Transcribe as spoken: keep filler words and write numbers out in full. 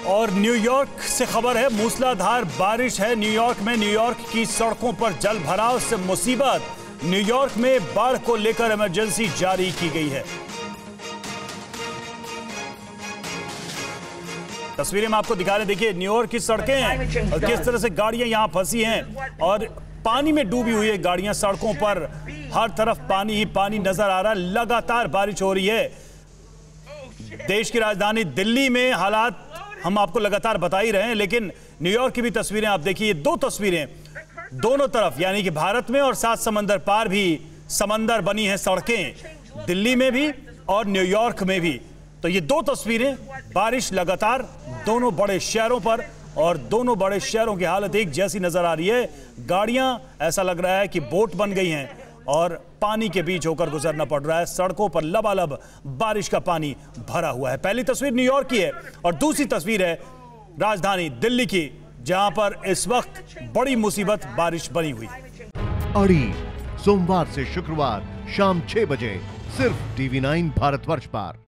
और न्यूयॉर्क से खबर है, मूसलाधार बारिश है न्यूयॉर्क में। न्यूयॉर्क की सड़कों पर जल भराव से मुसीबत। न्यूयॉर्क में बाढ़ को लेकर इमरजेंसी जारी की गई है। तस्वीरें में आपको दिखा रहे, देखिए न्यूयॉर्क की सड़कें हैं और किस तरह से गाड़ियां यहां फंसी हैं और पानी में डूबी हुई है गाड़ियां। सड़कों पर हर तरफ पानी ही पानी नजर आ रहा है। लगातार बारिश हो रही है। देश की राजधानी दिल्ली में हालात हम आपको लगातार बता ही रहे हैं, लेकिन न्यूयॉर्क की भी तस्वीरें आप देखिए। दो तस्वीरें दोनों तरफ, यानी कि भारत में और सात समंदर पार भी समंदर बनी है सड़कें, दिल्ली में भी और न्यूयॉर्क में भी। तो ये दो तस्वीरें, बारिश लगातार दोनों बड़े शहरों पर, और दोनों बड़े शहरों की हालत एक जैसी नजर आ रही है। गाड़ियां ऐसा लग रहा है कि बोट बन गई हैं और पानी के बीच होकर गुजरना पड़ रहा है। सड़कों पर लबालब बारिश का पानी भरा हुआ है। पहली तस्वीर न्यूयॉर्क की है और दूसरी तस्वीर है राजधानी दिल्ली की, जहां पर इस वक्त बड़ी मुसीबत बारिश बनी हुई। अड़ी सोमवार से शुक्रवार शाम छह बजे सिर्फ टीवी नाइन भारतवर्ष पर।